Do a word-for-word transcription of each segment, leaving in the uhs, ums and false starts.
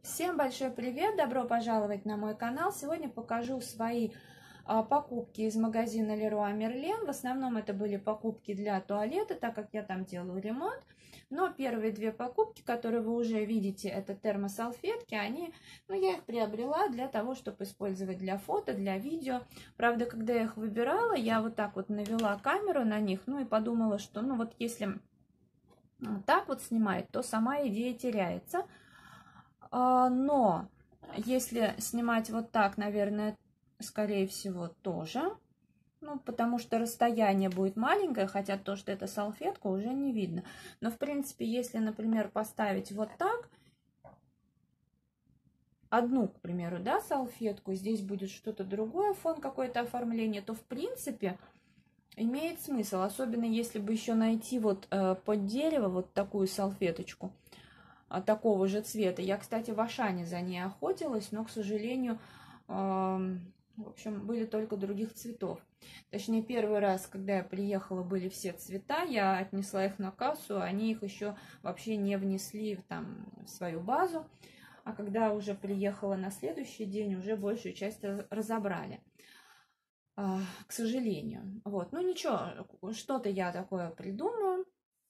Всем большой привет! Добро пожаловать на мой канал! Сегодня покажу свои а, покупки из магазина Leroy Merlin. В основном это были покупки для туалета, так как я там делаю ремонт. Но первые две покупки, которые вы уже видите, это термосалфетки. Они, ну, я их приобрела для того, чтобы использовать для фото, для видео. Правда, когда я их выбирала, я вот так вот навела камеру на них, ну и подумала, что, ну вот если так вот снимать, то сама идея теряется. Но если снимать вот так, наверное, скорее всего, тоже. Ну, потому что расстояние будет маленькое, хотя то, что это салфетка, уже не видно. Но, в принципе, если, например, поставить вот так, одну, к примеру, да, салфетку, здесь будет что-то другое, фон, какое-то оформление, то, в принципе, имеет смысл. Особенно, если бы еще найти вот э, под дерево вот такую салфеточку такого же цвета. Я, кстати, в Ашане за ней охотилась, но, к сожалению, э, в общем, были только других цветов. Точнее, первый раз, когда я приехала, были все цвета, я отнесла их на кассу, они их еще вообще не внесли там, в свою базу. А когда уже приехала на следующий день, уже большую часть разобрали. Э, к сожалению. Вот. Ну ничего, что-то я такое придумаю.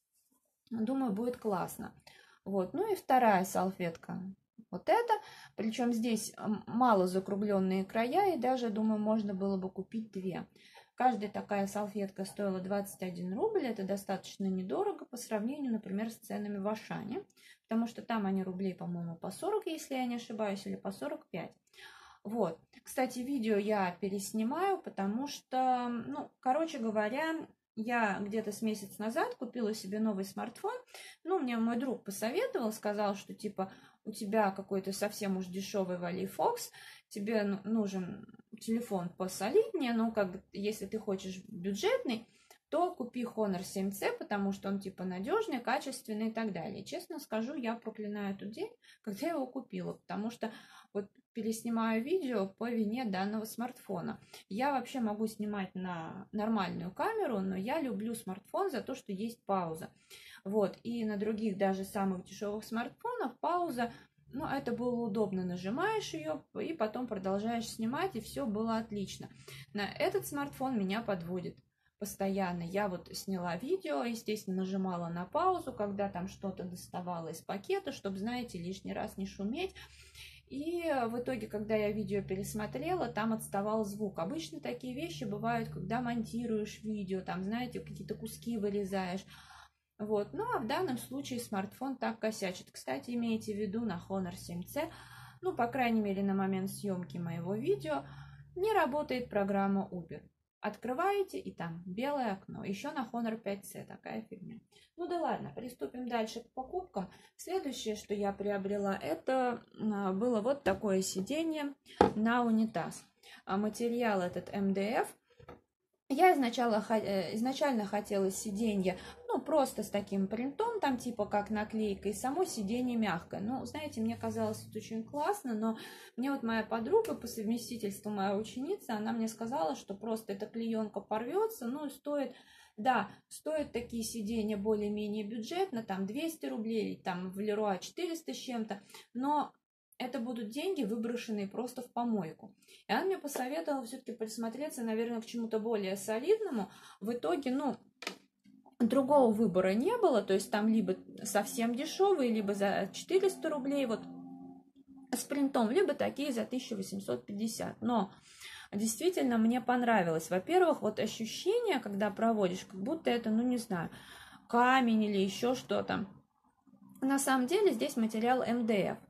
Думаю, будет классно. Вот. Ну и вторая салфетка. Вот это. Причем здесь мало закругленные края. И даже, думаю, можно было бы купить две. Каждая такая салфетка стоила двадцать один рубль. Это достаточно недорого по сравнению, например, с ценами в Ашане. Потому что там они рублей, по-моему, по сорок, если я не ошибаюсь, или по сорок пять. Вот. Кстати, видео я переснимаю, потому что, ну, короче говоря, я где-то с месяц назад купила себе новый смартфон. Ну, мне мой друг посоветовал, сказал, что типа у тебя какой-то совсем уж дешевый Валифокс, тебе нужен телефон посолиднее, ну, как бы, если ты хочешь бюджетный, то купи Honor семь цэ, потому что он типа надежный, качественный и так далее. Честно скажу, я проклинаю тот день, когда я его купила, потому что вот переснимаю видео по вине данного смартфона. Я вообще могу снимать на нормальную камеру, но я люблю смартфон за то, что есть пауза. Вот, и на других даже самых дешевых смартфонах пауза, ну, это было удобно, нажимаешь ее и потом продолжаешь снимать, и все было отлично. На этот смартфон меня подводит постоянно. Я вот сняла видео, естественно, нажимала на паузу, когда там что-то доставала из пакета, чтобы, знаете, лишний раз не шуметь. И в итоге, когда я видео пересмотрела, там отставал звук. Обычно такие вещи бывают, когда монтируешь видео, там, знаете, какие-то куски вырезаешь. Вот. Ну, а в данном случае смартфон так косячит. Кстати, имейте в виду, на Honor семь цэ, ну, по крайней мере, на момент съемки моего видео, не работает программа Uber. Открываете, и там белое окно. Еще на Honor пять цэ такая фигня. Ну да ладно, приступим дальше к покупкам. Следующее, что я приобрела, это было вот такое сиденье на унитаз. Материал этот эм дэ эф. Я изначально, изначально хотела сиденье, ну, просто с таким принтом, там типа как наклейка, и само сиденье мягкое. Ну, знаете, мне казалось это очень классно, но мне вот моя подруга, по совместительству моя ученица, она мне сказала, что просто эта клеенка порвется, ну, и стоит, да, стоят такие сиденья более-менее бюджетно, там двести рублей, там в Leroy четыреста с чем-то, но это будут деньги, выброшенные просто в помойку. И она мне посоветовала все-таки присмотреться, наверное, к чему-то более солидному. В итоге, ну, другого выбора не было. То есть там либо совсем дешевые, либо за четыреста рублей вот с принтом, либо такие за тысячу восемьсот пятьдесят. Но действительно мне понравилось. Во-первых, вот ощущение, когда проводишь, как будто это, ну, не знаю, камень или еще что-то. На самом деле здесь материал эм дэ эф.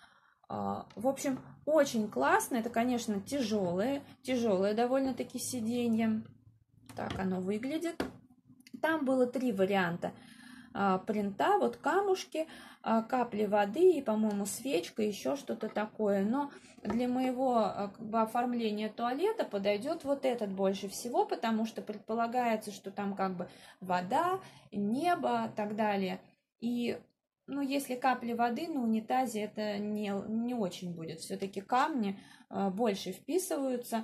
В общем, очень классно. Это, конечно, тяжелое, тяжелое довольно-таки сиденье. Так оно выглядит. Там было три варианта принта. Вот камушки, капли воды и, по-моему, свечка, еще что-то такое. Но для моего как бы оформления туалета подойдет вот этот больше всего, потому что предполагается, что там как бы вода, небо и так далее. И ну, если капли воды на унитазе, это не, не очень будет. Все-таки камни э, больше вписываются.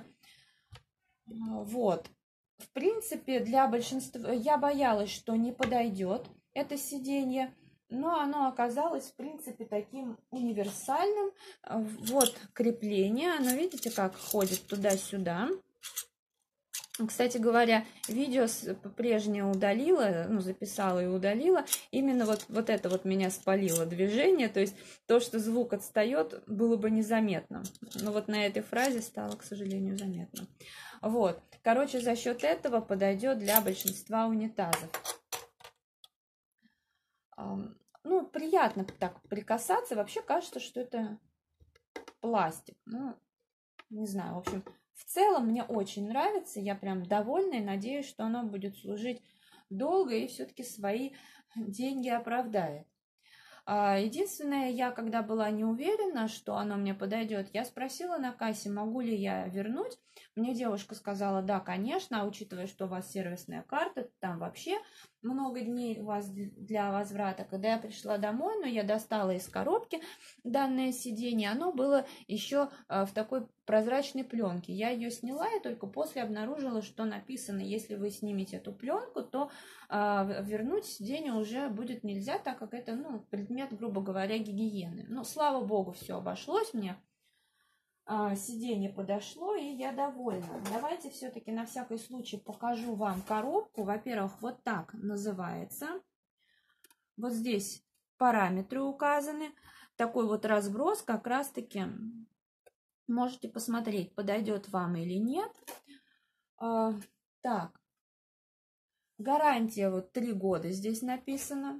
Вот. В принципе, для большинства... Я боялась, что не подойдет это сиденье. но оно оказалось, в принципе, таким универсальным. Вот крепление, оно, видите, как ходит туда-сюда. Кстати говоря, видео прежнее удалила, ну, записала и удалила. Именно вот, вот это вот меня спалило движение. То есть то, что звук отстает, было бы незаметно. Но вот на этой фразе стало, к сожалению, заметно. Вот. Короче, за счет этого подойдет для большинства унитазов. Ну, приятно так прикасаться. Вообще кажется, что это пластик. Ну, не знаю, в общем... В целом мне очень нравится, я прям довольна и надеюсь, что оно будет служить долго и все-таки свои деньги оправдает. Единственное, я когда была не уверена, что оно мне подойдет, я спросила на кассе, могу ли я вернуть. Мне девушка сказала, да, конечно, а учитывая, что у вас сервисная карта, там вообще много дней у вас для возврата. Когда я пришла домой, но я достала из коробки данное сиденье, оно было еще в такой прозрачной пленке. Я ее сняла и только после обнаружила, что написано, если вы снимете эту пленку, то э, вернуть сиденье уже будет нельзя, так как это, ну, предмет, грубо говоря, гигиены. Но, слава богу, все обошлось мне. Сиденье подошло, и я довольна. Давайте все-таки на всякий случай покажу вам коробку. Во-первых, вот так называется. Вот здесь параметры указаны. Такой вот разброс, как раз-таки можете посмотреть, подойдет вам или нет. А, так, гарантия вот три года здесь написано.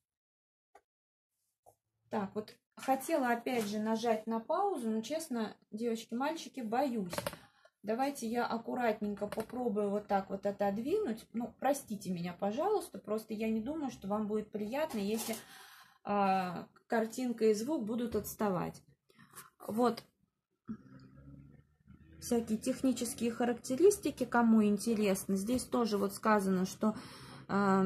Так, вот хотела опять же нажать на паузу, но, честно, девочки, мальчики, боюсь. Давайте я аккуратненько попробую вот так вот отодвинуть. Ну, простите меня, пожалуйста, просто я не думаю, что вам будет приятно, если э, картинка и звук будут отставать. Вот всякие технические характеристики, кому интересно. Здесь тоже вот сказано, что э,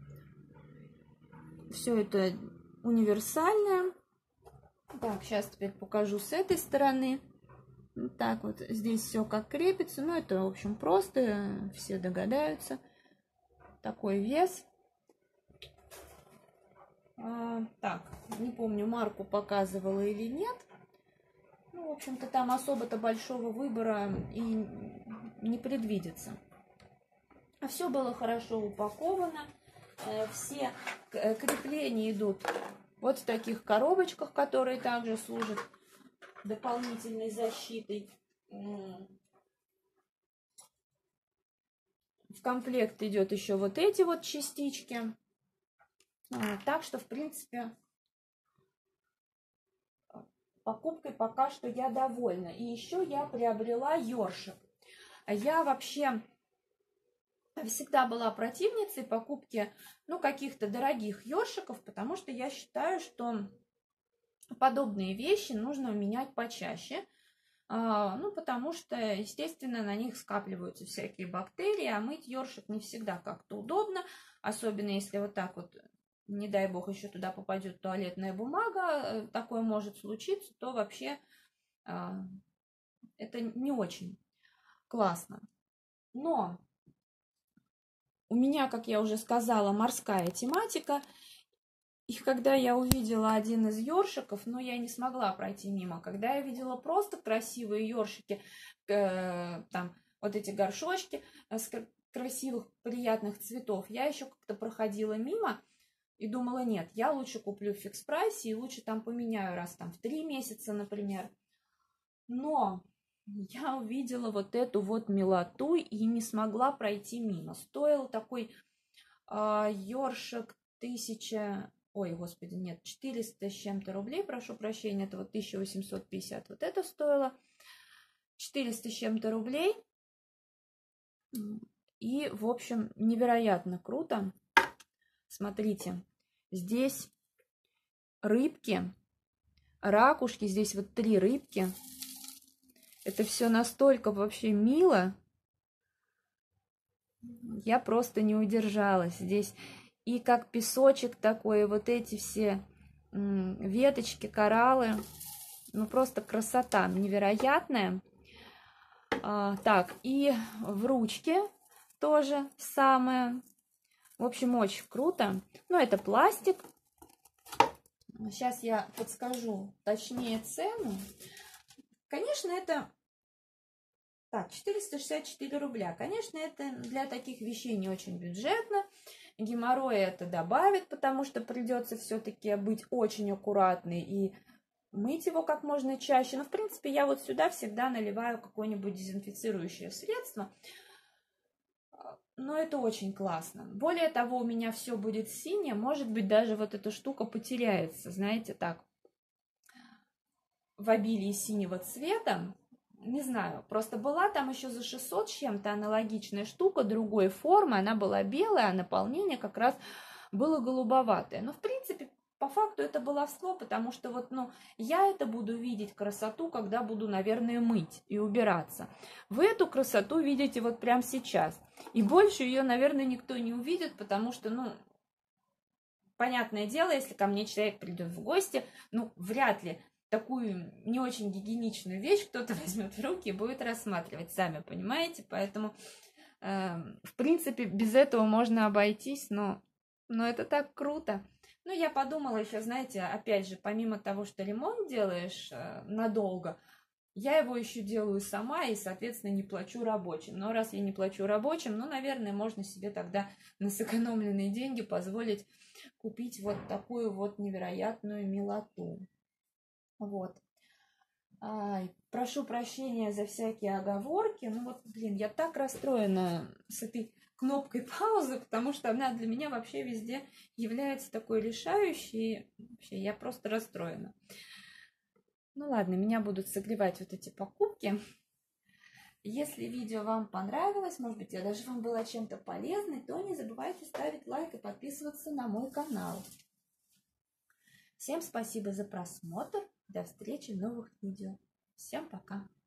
все это универсальное. Так, сейчас теперь покажу с этой стороны. Вот так вот, здесь все как крепится. Ну, это, в общем, просто, все догадаются. Такой вес. А, так, не помню, марку показывала или нет. Ну, в общем-то, там особо-то большого выбора и не предвидится. Все было хорошо упаковано. Все крепления идут вот в таких коробочках, которые также служат дополнительной защитой. В комплект идет еще вот эти вот частички. Так что, в принципе, покупкой пока что я довольна. И еще я приобрела ёршик. Я вообще всегда была противницей покупки, ну, каких-то дорогих ёршиков, потому что я считаю, что подобные вещи нужно менять почаще. Ну, потому что, естественно, на них скапливаются всякие бактерии, а мыть ёршик не всегда как-то удобно, особенно если вот так вот, не дай бог, еще туда попадет туалетная бумага, такое может случиться, то вообще это не очень классно. Но у меня, как я уже сказала, морская тематика. И когда я увидела один из ёршиков, но я не смогла пройти мимо. Когда я видела просто красивые ёршики, э, там вот эти горшочки с красивых, приятных цветов, я еще как-то проходила мимо и думала, нет, я лучше куплю в фикс-прайсе и лучше там поменяю раз там в три месяца, например. Но я увидела вот эту вот милоту и не смогла пройти мимо. Стоил такой э, ёршик тысяча... Ой, господи, нет, четыреста с чем-то рублей, прошу прощения, это вот тысяча восемьсот пятьдесят. Вот это стоило четыреста с чем-то рублей. И, в общем, невероятно круто. Смотрите, здесь рыбки, ракушки, здесь вот три рыбки. Это все настолько вообще мило. Я просто не удержалась. Здесь и как песочек такой, вот эти все веточки, кораллы. Ну, просто красота невероятная. А, так, и в ручке тоже самое. В общем, очень круто. Ну, это пластик. Сейчас я подскажу точнее цену. Конечно, это... Так, четыреста шестьдесят четыре рубля. Конечно, это для таких вещей не очень бюджетно. Геморрой это добавит, потому что придется все-таки быть очень аккуратной и мыть его как можно чаще. Но, в принципе, я вот сюда всегда наливаю какое-нибудь дезинфицирующее средство. Но это очень классно. Более того, у меня все будет синее. Может быть, даже вот эта штука потеряется, знаете, так, в обилии синего цвета. Не знаю, просто была там еще за шестьсот с чем-то аналогичная штука другой формы. Она была белая, а наполнение как раз было голубоватое. Но, в принципе, по факту это баловство, потому что вот, ну, я это буду видеть красоту, когда буду, наверное, мыть и убираться. Вы эту красоту видите вот прямо сейчас. И больше ее, наверное, никто не увидит, потому что, ну, понятное дело, если ко мне человек придет в гости, ну, вряд ли такую не очень гигиеничную вещь кто-то возьмет в руки и будет рассматривать, сами понимаете. Поэтому, э, в принципе, без этого можно обойтись, но, но это так круто. Ну, я подумала еще, знаете, опять же, помимо того, что ремонт делаешь э, надолго, я его еще делаю сама и, соответственно, не плачу рабочим. Но раз я не плачу рабочим, ну, наверное, можно себе тогда на сэкономленные деньги позволить купить вот такую вот невероятную милоту. Вот. Ай, прошу прощения за всякие оговорки. Ну вот, блин, я так расстроена с этой кнопкой паузы, потому что она для меня вообще везде является такой решающей. Вообще, я просто расстроена. Ну ладно, меня будут согревать вот эти покупки. Если видео вам понравилось, может быть, я даже вам была чем-то полезной, то не забывайте ставить лайк и подписываться на мой канал. Всем спасибо за просмотр. До встречи в новых видео. Всем пока.